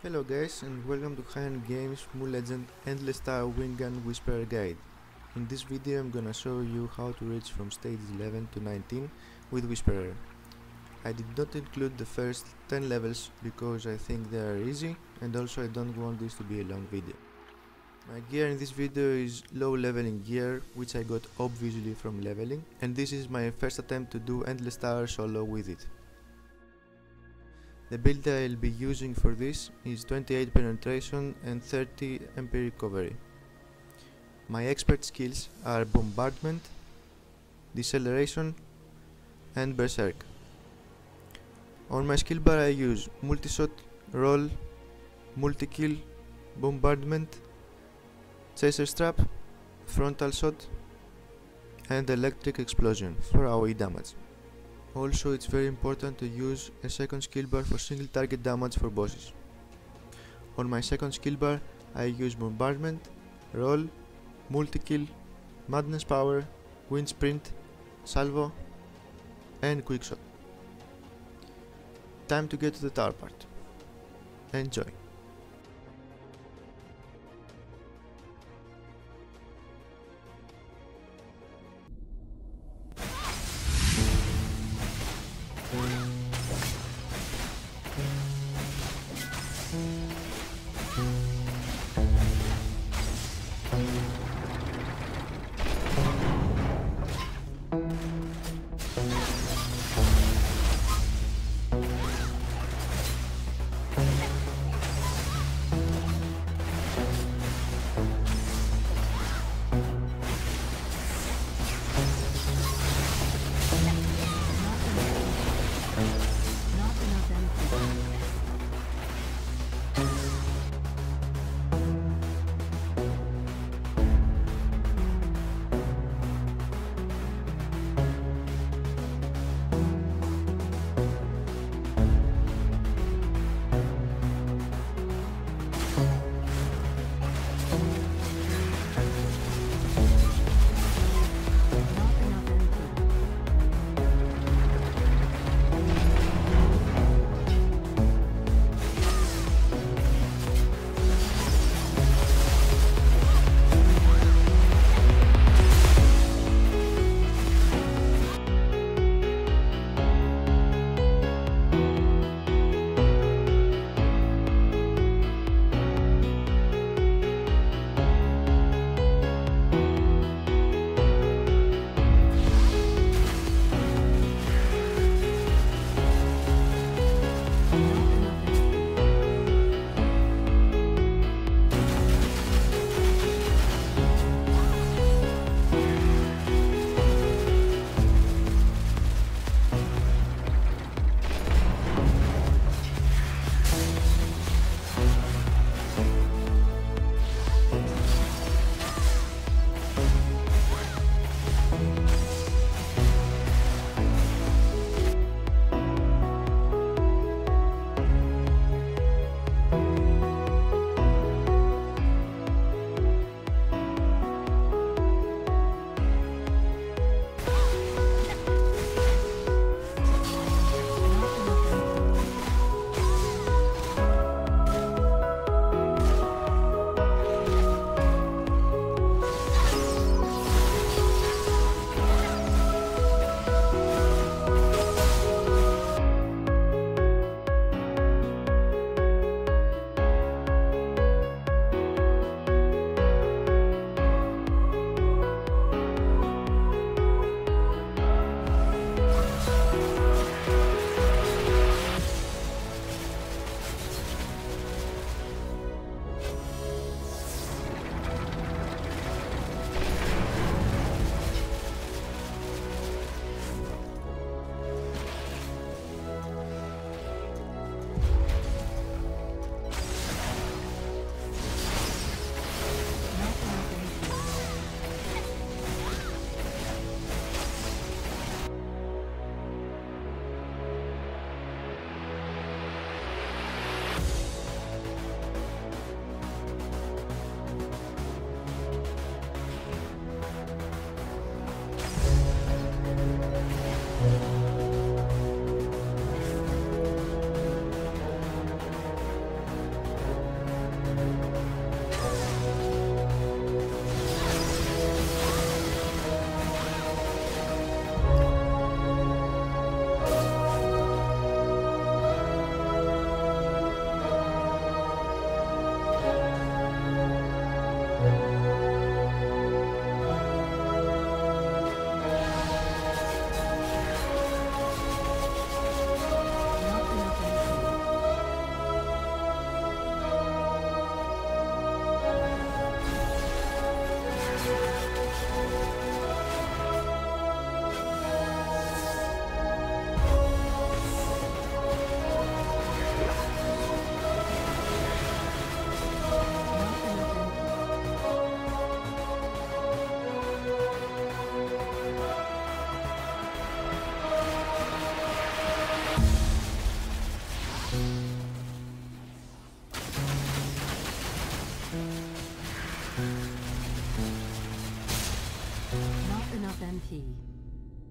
Hello guys and welcome to High-End Games Mu Legend Endless Star Winggun Whisperer Guide. In this video I'm gonna show you how to reach from stage 11 to 19 with Whisperer. I did not include the first 10 levels because I think they are easy and also I don't want this to be a long video. My gear in this video is low leveling gear which I got obviously from leveling, and this is my first attempt to do Endless Star solo with it. The build I'll be using for this is 28 penetration and 30 MP recovery. My expert skills are bombardment, deceleration and berserk. On my skill bar I use multi-shot, roll, multi-kill, bombardment, chaser strap, frontal shot and electric explosion for AoE damage. Also, it's very important to use a second skill bar for single target damage for bosses. On my second skill bar, I use bombardment, roll, multi-kill, madness power, wind sprint, salvo and quick shot. Time to get to the tower part. Enjoy!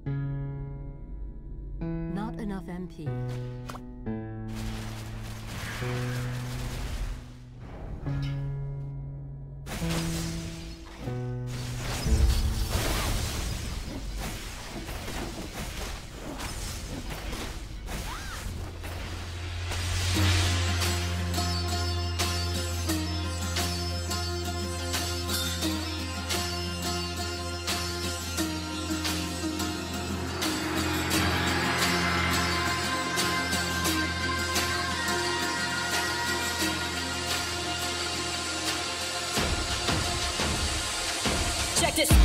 Not enough MP. Check this.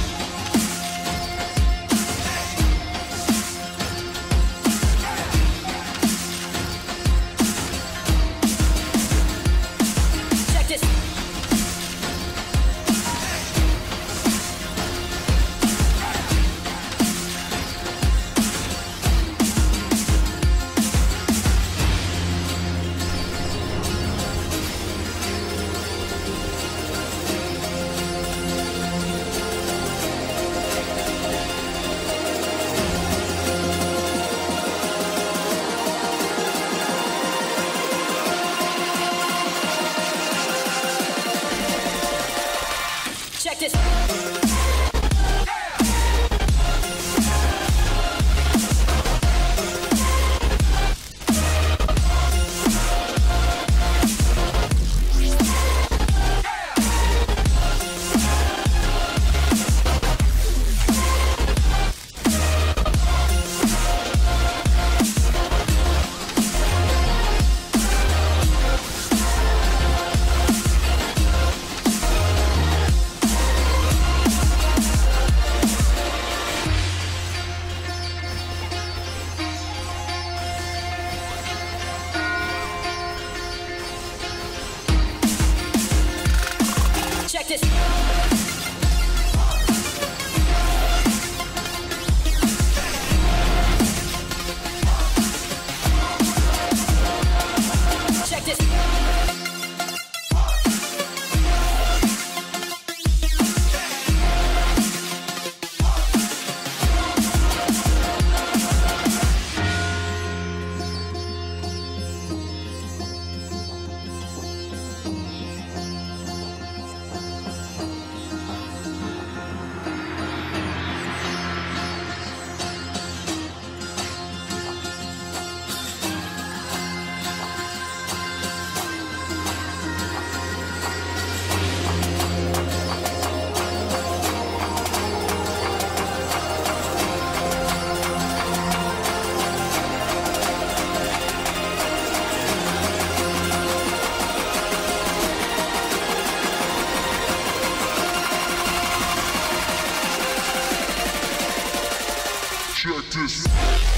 Check this. Check this. Check this. Check this. Check this.